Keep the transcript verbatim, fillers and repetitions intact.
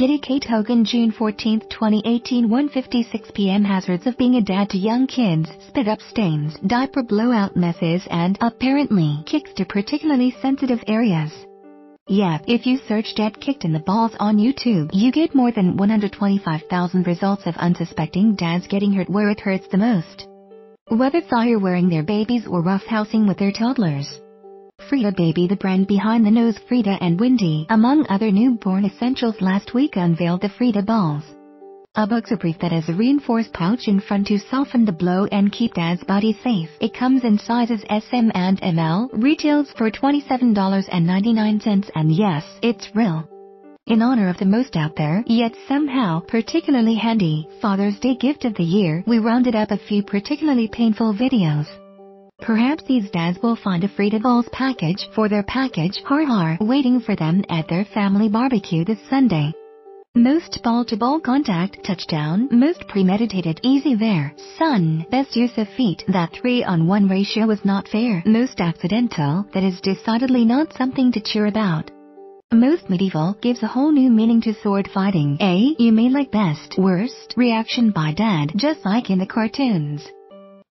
Kitty Kate Hogan, June fourteenth, twenty eighteen, one fifty-six p m Hazards of being a dad to young kids: spit up stains, diaper blowout messes, and, apparently, kicks to particularly sensitive areas. Yep, if you search "dad kicked in the balls" on YouTube, you get more than one hundred twenty-five thousand results of unsuspecting dads getting hurt where it hurts the most. Whether they're wearing their babies or roughhousing with their toddlers. Frida Baby, the brand behind the nose Frida and Windy, among other newborn essentials, last week unveiled the Frida Balls. A boxer-brief that has a reinforced pouch in front to soften the blow and keep dad's body safe. It comes in sizes S M and M L, retails for twenty-seven ninety-nine, and yes, it's real. In honor of the most out there, yet somehow particularly handy, Father's Day gift of the year, we rounded up a few particularly painful videos. Perhaps these dads will find a Frida Balls package for their package har har waiting for them at their family barbecue this Sunday. Most ball-to-ball contact touchdown, most premeditated easy there, son, best use of feet, that three on one ratio is not fair, most accidental, that is decidedly not something to cheer about. Most medieval, gives a whole new meaning to sword fighting. A, you may like best, worst, reaction by dad, just like in the cartoons.